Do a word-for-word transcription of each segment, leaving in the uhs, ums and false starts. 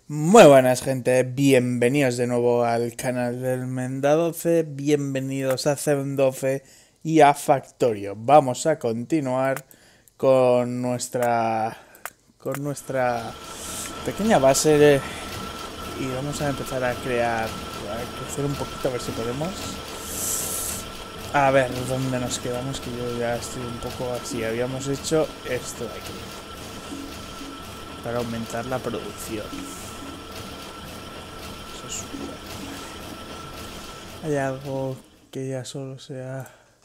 Muy buenas gente, bienvenidos de nuevo al canal del Mendadoce, bienvenidos a Zen doce y a Factorio. Vamos a continuar con nuestra con nuestra pequeña base y vamos a empezar a crear, a crecer un poquito a ver si podemos. A ver, ¿dónde nos quedamos? Que yo ya estoy un poco así. Habíamos hecho esto de aquí para aumentar la producción. Hay algo que ya solo sea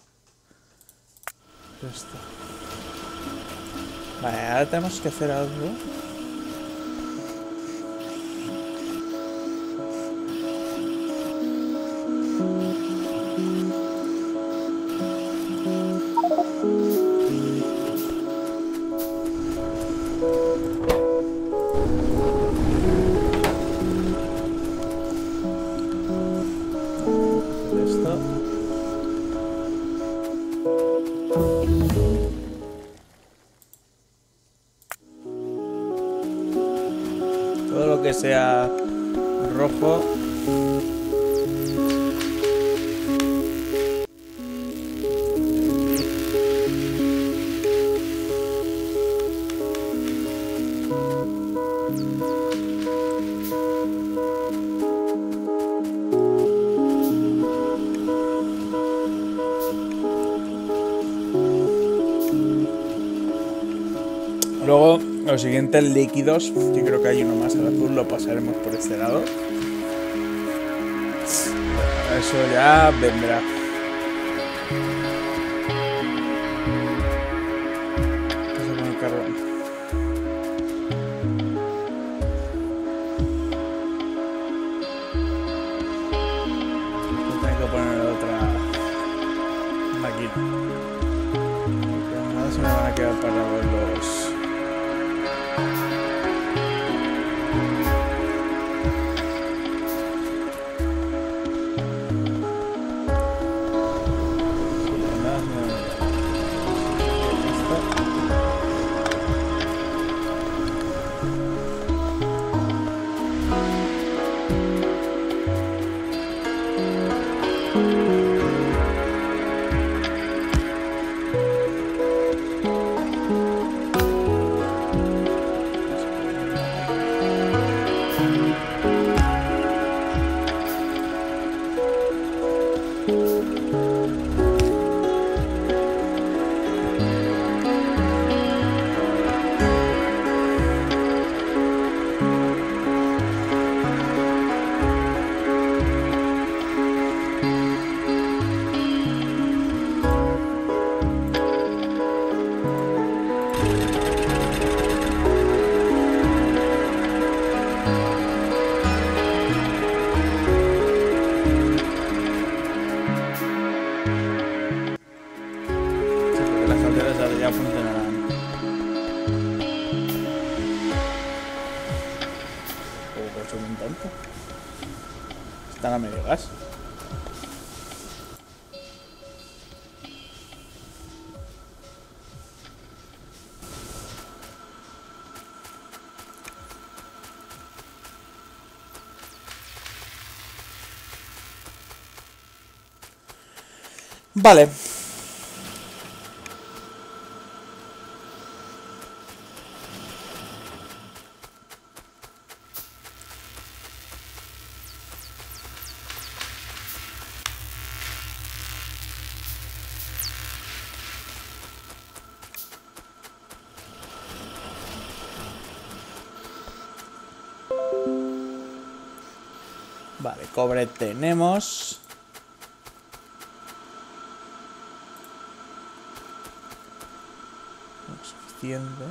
esto. Vale, ahora tenemos que hacer algo. Todo lo que sea rojo. Luego, los siguientes líquidos, que creo que hay uno más al azul, lo pasaremos por este lado. Eso ya vendrá. Vamos a poner carbón. Tengo que poner otra máquina. Porque nada se me van a quedar parados los... ya funcionarán. ¿Cómo consumen tanto? Están a medio gas. Vale. Vale, cobre tenemos. No es suficiente.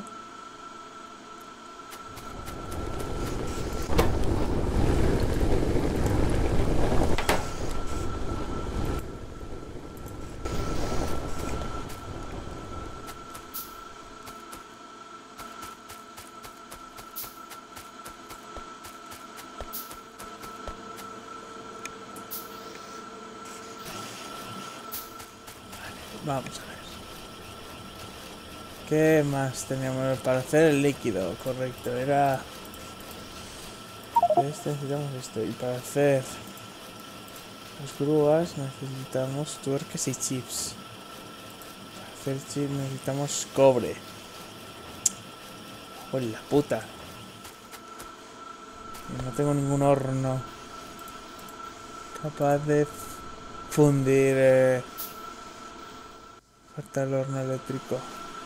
Vamos a ver. ¿Qué más teníamos para hacer el líquido? Correcto, era De este necesitamos esto. Y para hacer las grúas necesitamos tuercas y chips. Para hacer chips necesitamos cobre. ¡Joder, la puta! Y no tengo ningún horno capaz de fundir. Eh... Falta el horno eléctrico.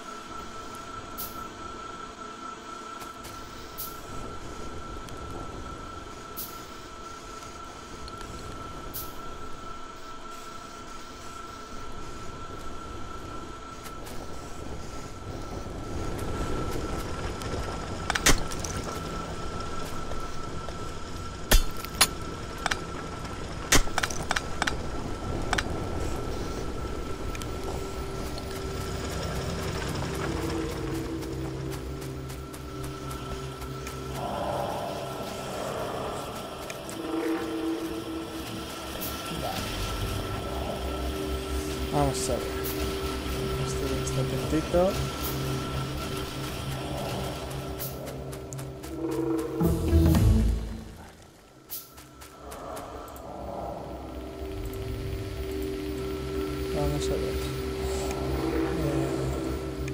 Vamos a ver. Este está atentito. Vamos a ver. Eh,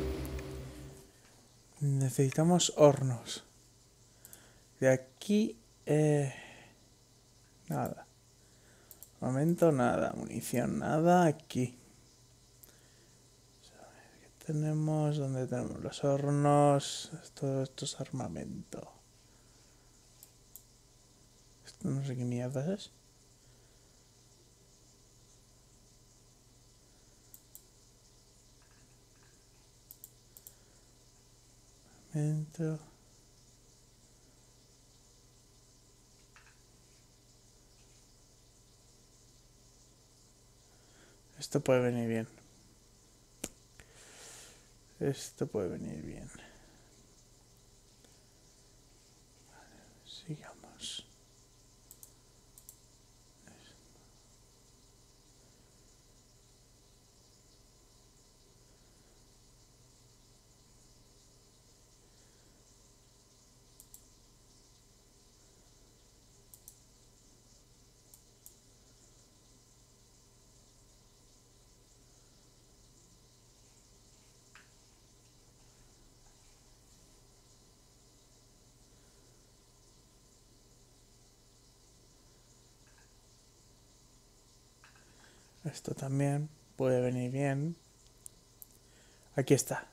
necesitamos hornos. De aquí... Eh, nada. Momento nada. Munición nada. Aquí. Tenemos, ¿dónde tenemos los hornos? Todo esto es armamento. Esto no sé qué mierda es. Armamento. Esto puede venir bien. Esto puede venir bien. Vale, sigamos. Esto también puede venir bien. Aquí está.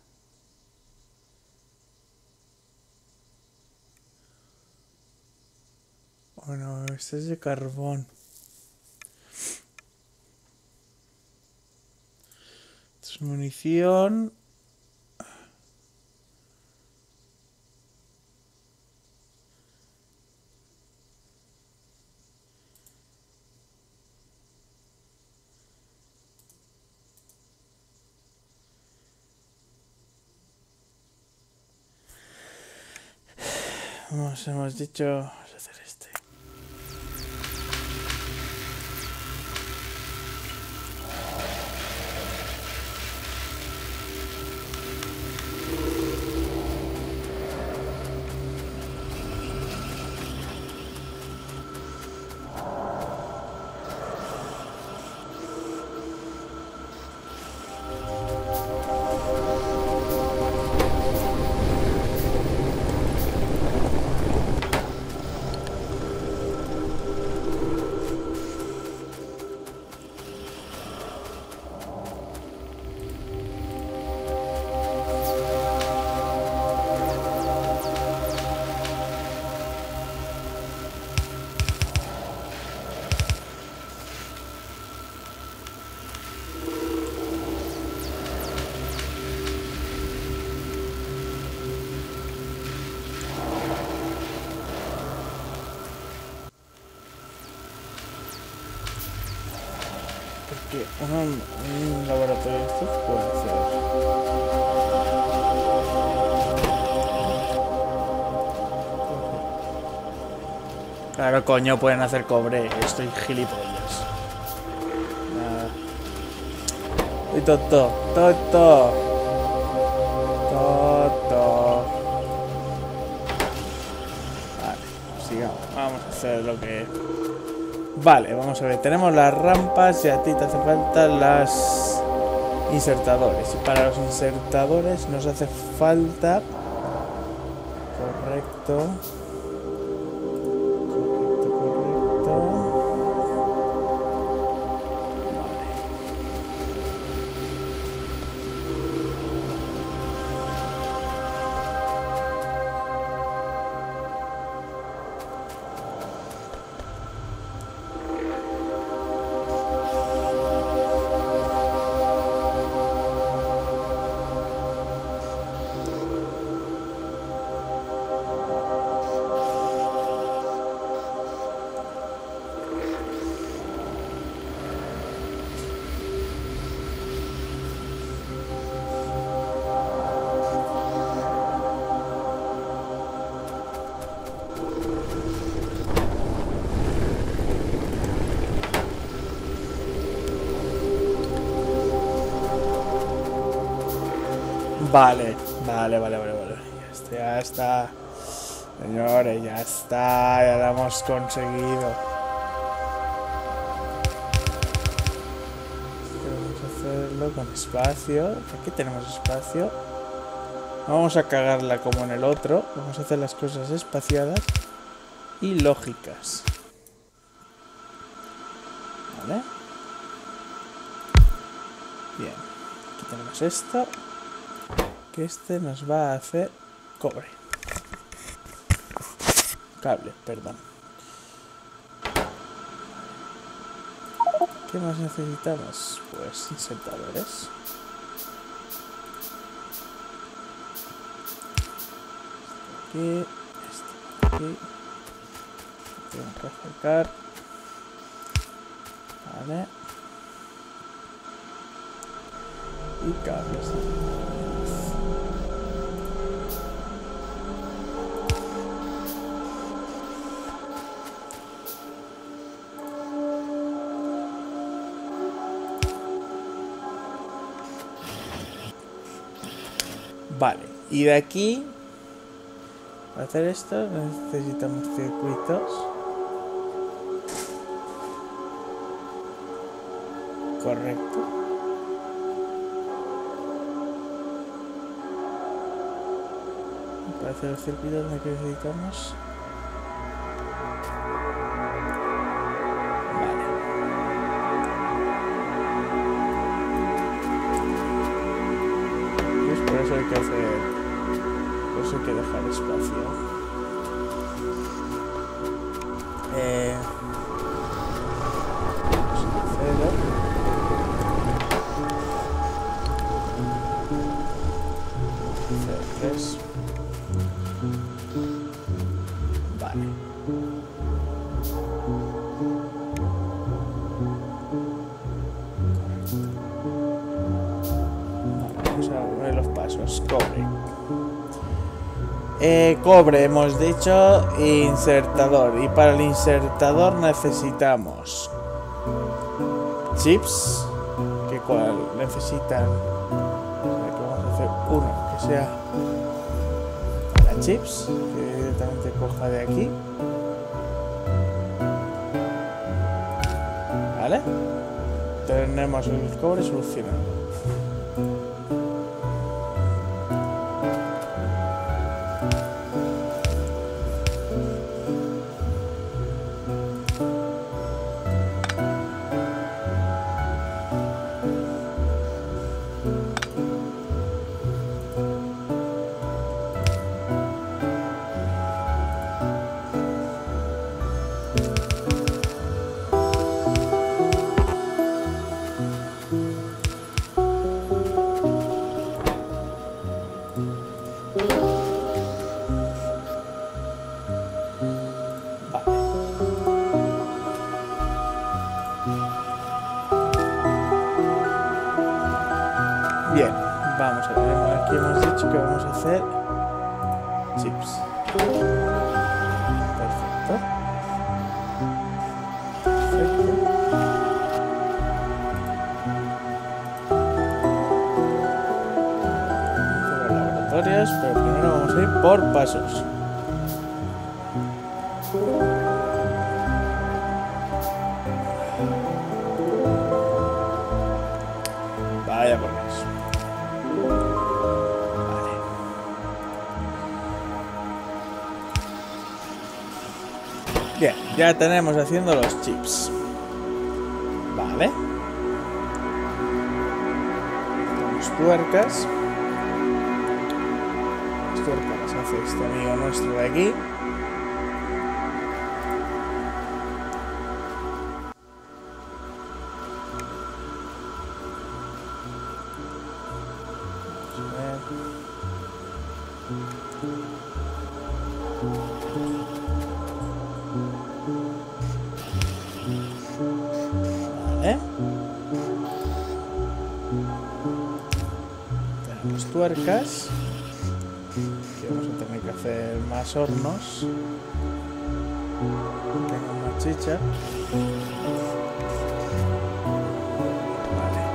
Bueno, este es de carbón. Esto es munición. Vamos, hemos dicho, vamos a hacer este. Porque un, un laboratorio de estos puede hacer. Claro, coño, pueden hacer cobre. Estoy gilipollas. Nada. Y toto, toto. Toto. Vale, sigamos. Vamos a hacer lo que... Vale, vamos a ver. Tenemos las rampas y a ti te hace falta las insertadores. Y para los insertadores nos hace falta... Correcto. Correcto, correcto. Vale, vale, vale, vale, vale. Ya está, ya está. Señores, ya está. Ya lo hemos conseguido. Vamos a hacerlo con espacio. Aquí tenemos espacio. No vamos a cagarla como en el otro. Vamos a hacer las cosas espaciadas y lógicas. Vale. Bien. Aquí tenemos esto. Que este nos va a hacer cobre. Cable, perdón. ¿Qué más necesitamos? Pues insertadores. Aquí, este aquí. Tengo que acercar. Vale. Y cables. Vale, y de aquí, para hacer esto, necesitamos circuitos. Correcto. Para hacer los circuitos necesitamos... Hay que hacer, pues hay que dejar espacio. Eh, cero. Cero, tres. Vale. Cobre. Eh, cobre, hemos dicho, insertador. Y para el insertador necesitamos chips. ¿Qué cual necesitan? Aquí vamos a hacer uno que sea para chips, que directamente coja de aquí. Vale. Tenemos el cobre solucionado. Bien, vamos a ver, aquí hemos dicho que vamos a hacer chips. Perfecto. Perfecto. Vamos a los laboratorios, pero primero vamos a ir por pasos. Bien, ya tenemos haciendo los chips. Vale. Tenemos tuercas. Las tuercas las hace este amigo nuestro de aquí. Vale. Tenemos tuercas. Aquí vamos a tener que hacer más hornos. Tengo más chicha. Vale.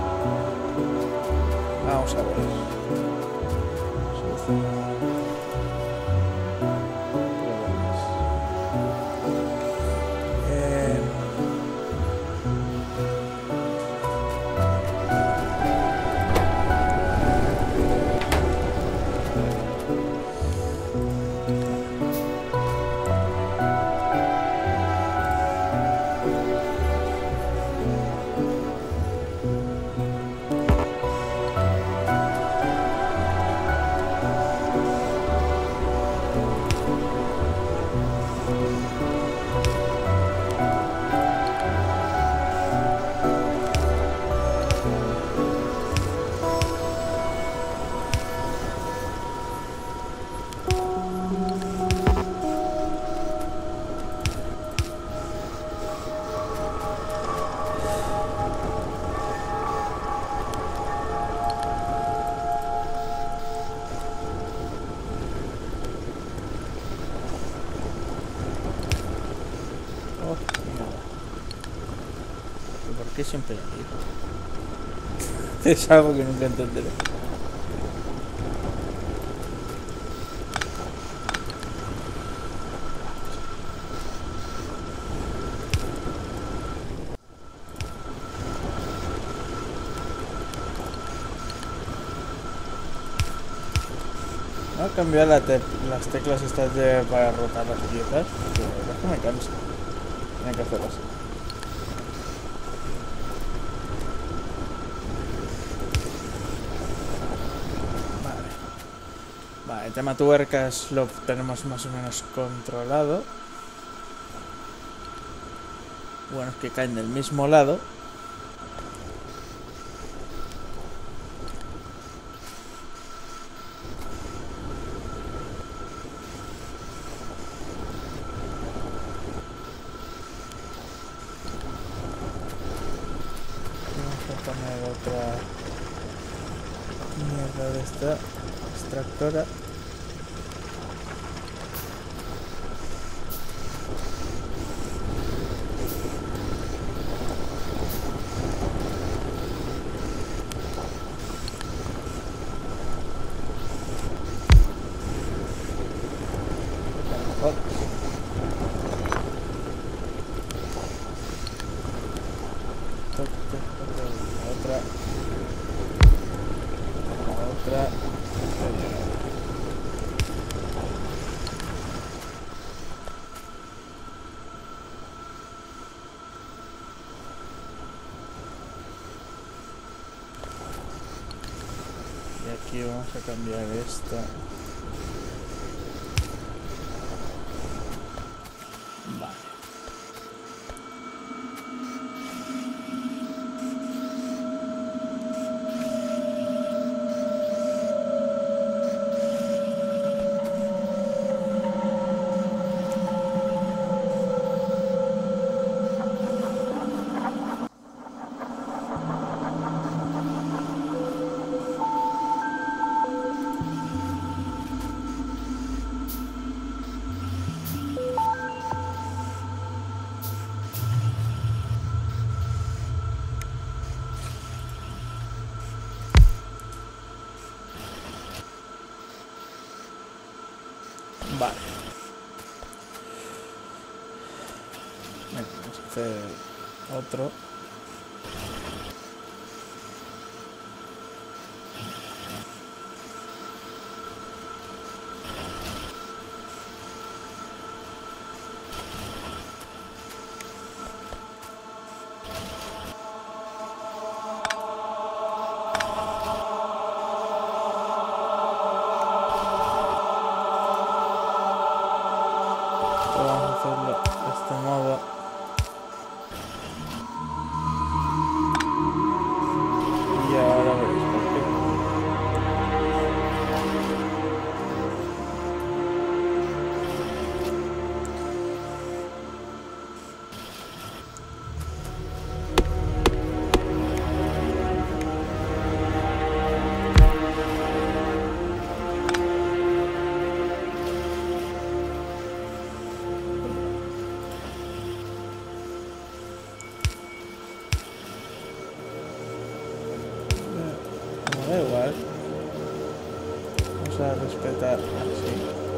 Vamos a ver. ¿Por qué siempre aquí? Es algo que nunca entenderé. Voy a cambiar la te las teclas estas de para rotar las piezas, porque la verdad es que me cansa. Tienen que hacerlo así. Vale, el tema tuercas lo tenemos más o menos controlado. Bueno, es que caen del mismo lado. Vamos a poner otra mierda de esta extractora. Otra. Otra. Y aquí vamos a cambiar esta. Vale. Vale. Venga, vamos a hacer otro. hacerlo de este modo. Y ahora veréis por qué. Da igual. Vamos a respetar así.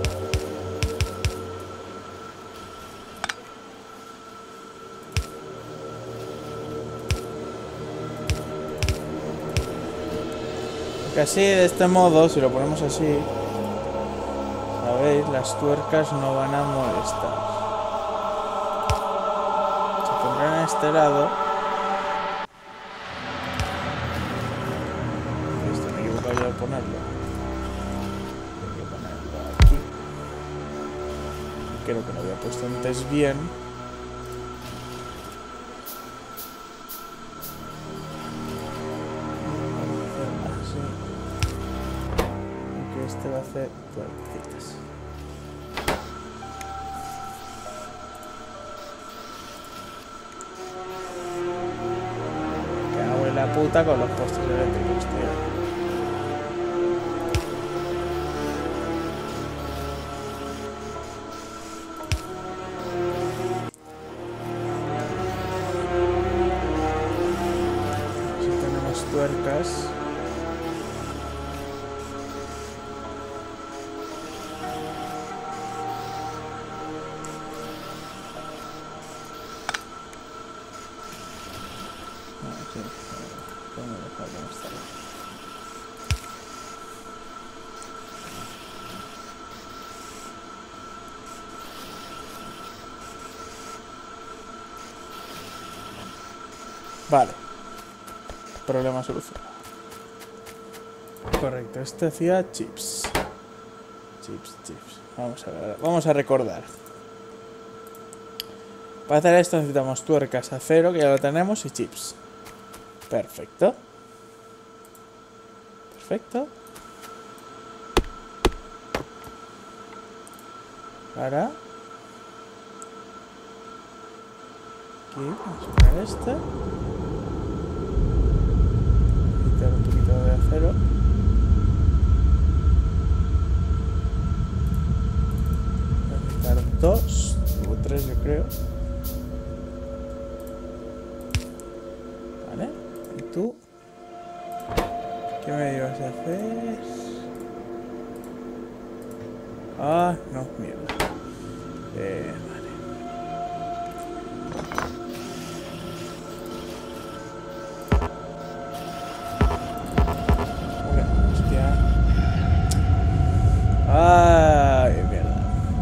Porque así, de este modo, si lo ponemos así, ¿sabéis? Las tuercas no van a molestar. Se pondrán a este lado. Voy a ponerlo. Voy a ponerlo aquí. Creo que lo había puesto antes bien. Así. Y que este va a hacer puertitas. Me cago en la puta con los postes eléctricos, tío. Tuercas. Aquí. Vamos a dejar como está. Vale. Problema solucionado. Correcto, este hacía chips. Chips, chips. Vamos a ver, vamos a recordar. Para hacer esto necesitamos tuercas, acero, que ya lo tenemos, y chips. Perfecto. Perfecto. Ahora. Aquí, vamos a poner este. Un poquito de acero. Voy a necesitar dos o tres, yo creo. Vale. ¿Y tú? ¿Qué me ibas a hacer? Ah, no, mierda. Eh, vale. Ay, mierda.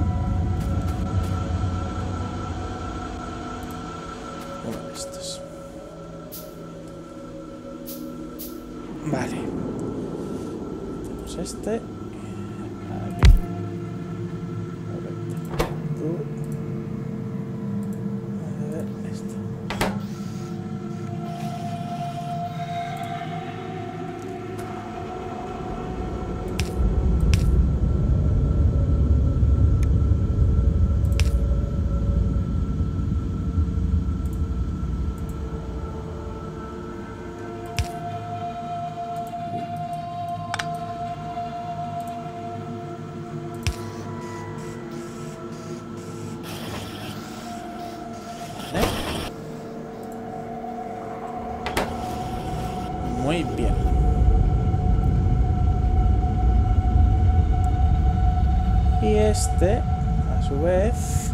Uno de estos. Vale. Tenemos este. Aquí. Correcto. Tú. A ver, esto. Muy bien. Y este, a su vez,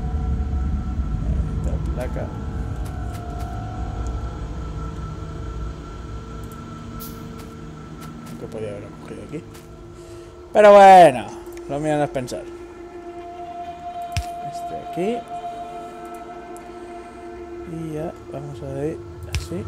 esta placa. Que podía haberlo cogido aquí. Pero bueno, lo mío no es pensar. Este aquí. Y ya vamos a ir así.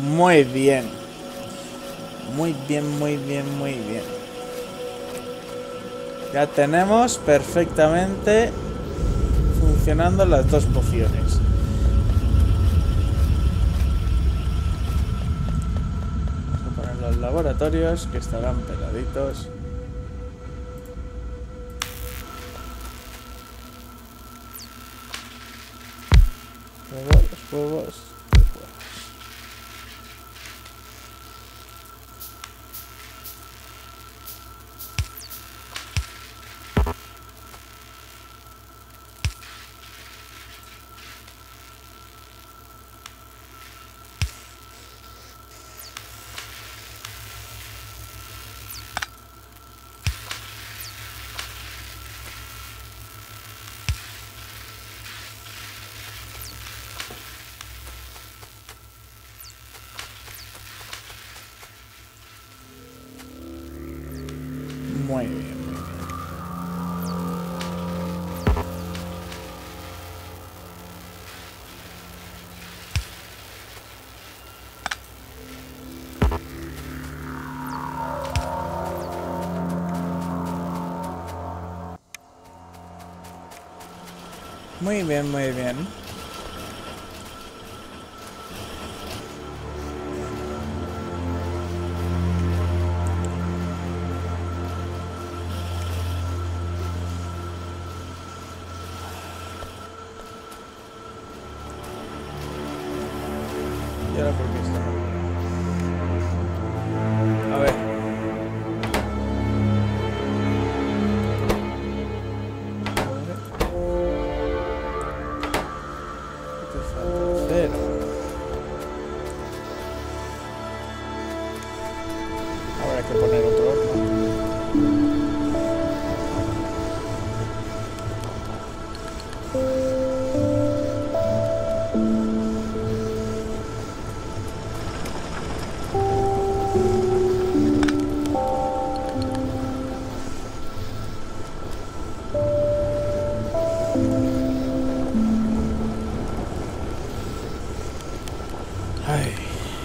Muy bien. Muy bien, muy bien, muy bien. Ya tenemos perfectamente funcionando las dos pociones. Vamos a poner los laboratorios que estarán peladitos. Huevos, huevos, huevos. Muy bien. Muy bien, muy bien. ¿Y ahora por qué está? A ver. ¿Qué te falta hacer? Habrá que poner otro horno. Ay.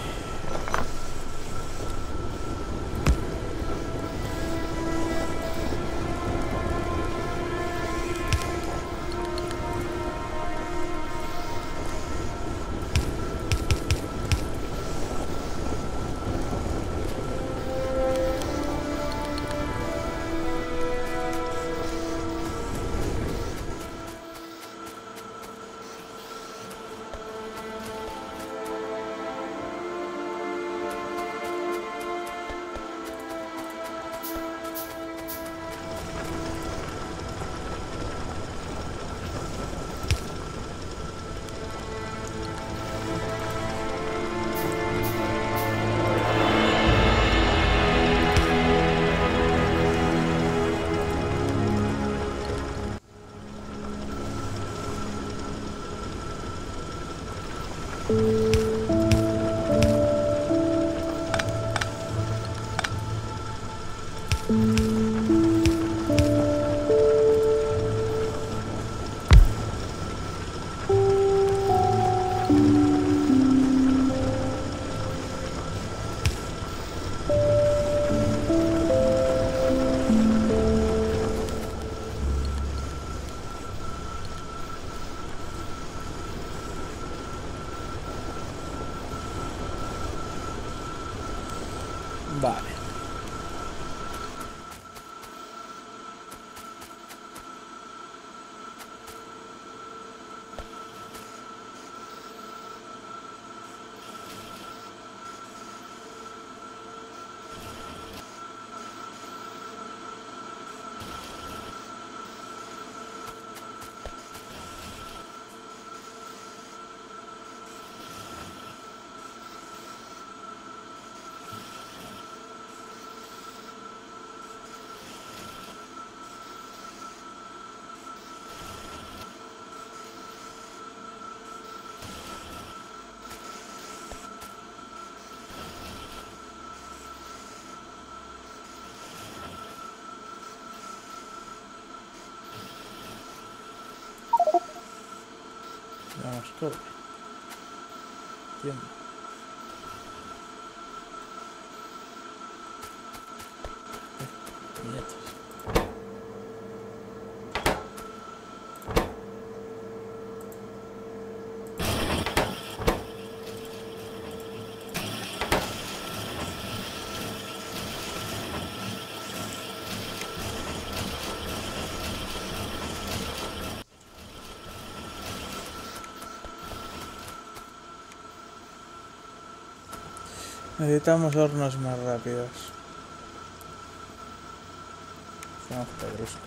Vale. Vamos, corre. Tienda. Nietos. Necesitamos hornos más rápidos. Somos pedruscos.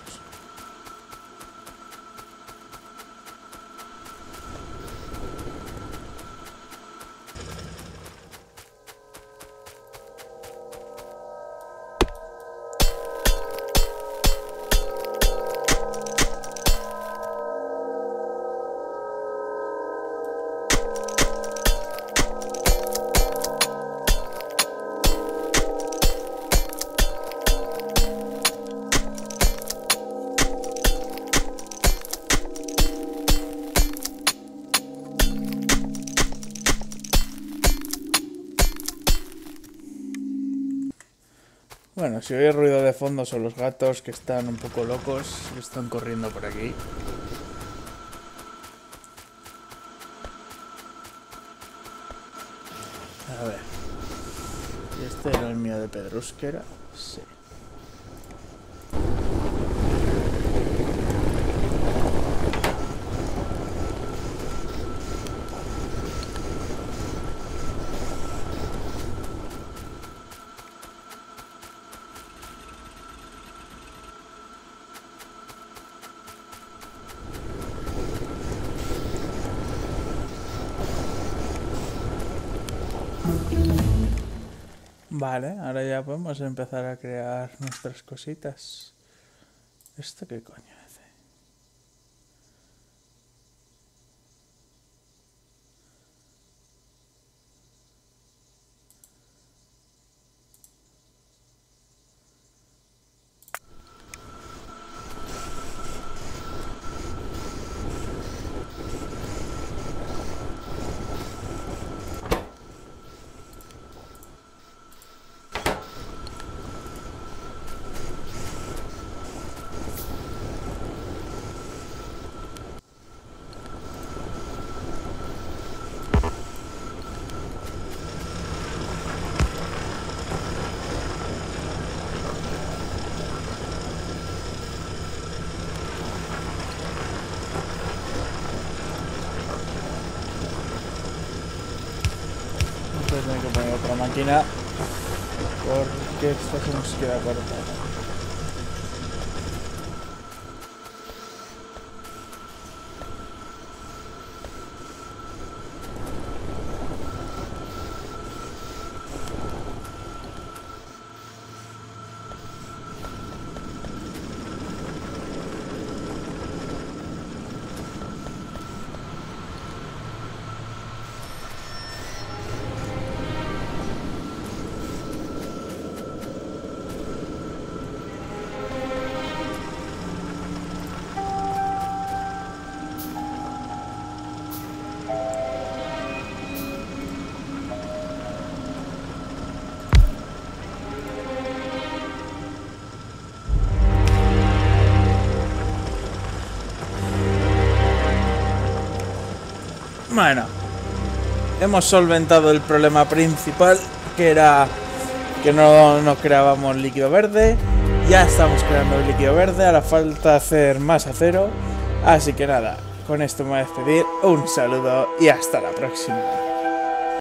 Bueno, si oye ruido de fondo son los gatos que están un poco locos y están corriendo por aquí. A ver. ¿Y este era el mío de pedrusquera? Sí. Vale, ahora ya podemos empezar a crear nuestras cositas. ¿Esto qué coño hace? Voy a tener que poner otra máquina porque esta se nos queda corta. Bueno, hemos solventado el problema principal, que era que no, no creábamos líquido verde. Ya estamos creando el líquido verde, ahora falta hacer más acero. Así que nada, con esto me voy a despedir. Un saludo y hasta la próxima.